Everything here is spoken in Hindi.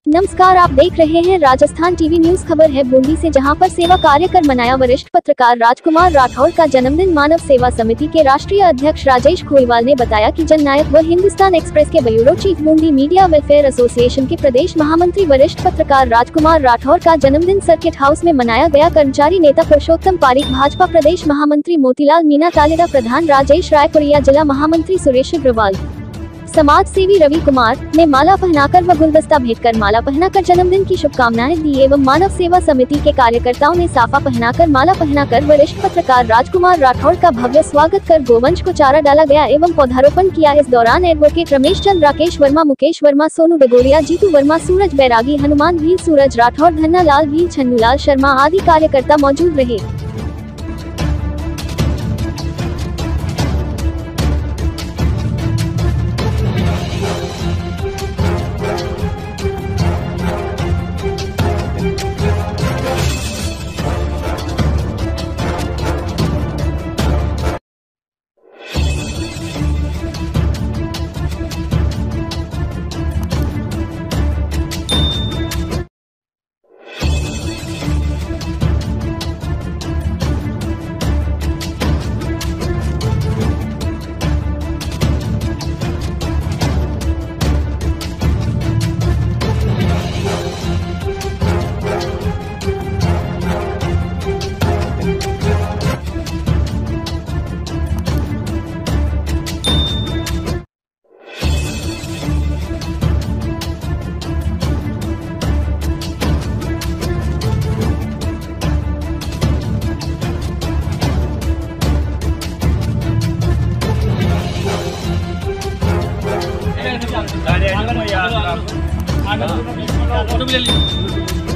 नमस्कार, आप देख रहे हैं राजस्थान टीवी न्यूज। खबर है बूंदी से, जहां पर सेवा कार्य कर मनाया वरिष्ठ पत्रकार राजकुमार राठौड़ का जन्मदिन। मानव सेवा समिति के राष्ट्रीय अध्यक्ष राजेश खोईवाल ने बताया कि जननायक व हिंदुस्तान एक्सप्रेस के bureau chief, Bundi media welfare association के प्रदेश महामंत्री वरिष्ठ पत्रकार राजकुमार राठौड़ का जन्मदिन सर्किट हाउस में मनाया गया। कर्मचारी नेता पुरुषोत्तम पारीक, भाजपा प्रदेश महामंत्री मोतीलाल मीणा, तालेदा प्रधान राजेश रायपुरिया, जिला महामंत्री सुरेश अग्रवाल, समाज सेवी रवि कुमार ने माला पहनाकर व गुलदस्ता भेंटकर माला पहनाकर जन्मदिन की शुभकामनाएं दी एवं मानव सेवा समिति के कार्यकर्ताओं ने साफा पहनाकर माला पहनाकर वरिष्ठ पत्रकार राजकुमार राठौड़ का भव्य स्वागत कर गोवंश को चारा डाला गया एवं पौधारोपण किया। इस दौरान एडवोकेट रमेश चंद, राकेश वर्मा, मुकेश वर्मा, सोनू डगोरिया, जीतू वर्मा, सूरज बैरागी, हनुमान भील, सूरज राठौड़, धन्ना लाल भील, छन्नूलाल शर्मा आदि कार्यकर्ता मौजूद रहे। फोटो भी ले ली।